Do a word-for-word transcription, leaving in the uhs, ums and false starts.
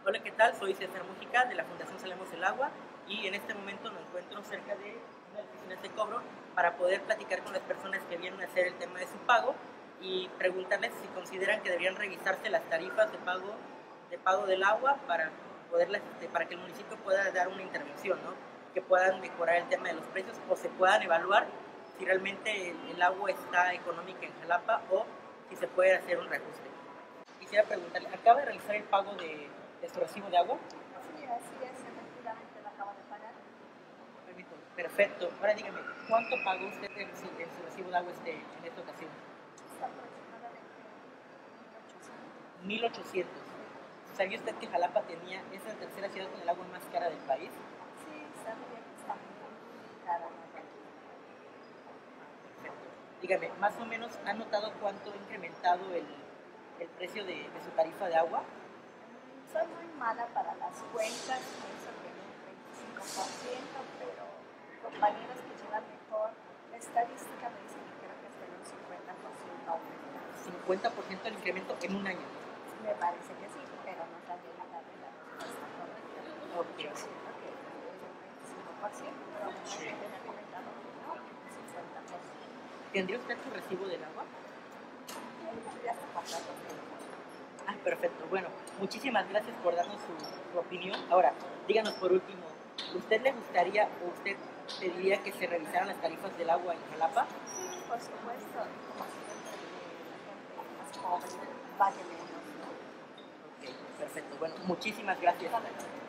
Hola, ¿qué tal? Soy César Mujica de la Fundación Salemos el Agua y en este momento me encuentro cerca de una de las oficinas de cobro para poder platicar con las personas que vienen a hacer el tema de su pago y preguntarles si consideran que deberían revisarse las tarifas de pago, de pago del agua para, poderlas, este, para que el municipio pueda dar una intervención, ¿no? Que puedan mejorar el tema de los precios o se puedan evaluar si realmente el, el agua está económica en Jalapa o si se puede hacer un reajuste. Quisiera preguntarle, ¿acaba de realizar el pago de, de su recibo de agua? Sí, así es, efectivamente lo acabo de pagar. Permítame. Perfecto. Ahora dígame, ¿cuánto pagó usted en su, en su recibo de agua este, en esta ocasión? Es aproximadamente mil ochocientos. mil ochocientos. ¿Sabía usted que Jalapa tenía, es la tercera ciudad con el agua más cara del país? Sí, sabía que está muy cara. Perfecto. Dígame, más o menos, ¿ha notado cuánto ha incrementado el, el precio de, de su tarifa de agua? Soy muy mala para las cuentas, pienso que en un veinticinco por ciento, pero compañeros que llevan mejor la estadística me dicen que creo que es de un cincuenta por ciento aumento. cincuenta por ciento el incremento en un año. Me parece que sí, pero no sabía darle la respuesta correcta. Ok. Yo siento que es un veinticinco por ciento, pero me parece que me ha comentado que no, un cincuenta por ciento. ¿Tendría usted su recibo del agua? Ya está comprando. Ah, perfecto. Bueno, muchísimas gracias por darnos su, su opinión. Ahora, díganos por último, ¿usted le gustaría o usted pediría que se revisaran las tarifas del agua en Jalapa? Sí, por supuesto, como siempre, que la gente más pobre pague menos, ¿no? Ok, perfecto. Bueno, muchísimas gracias. Correcto.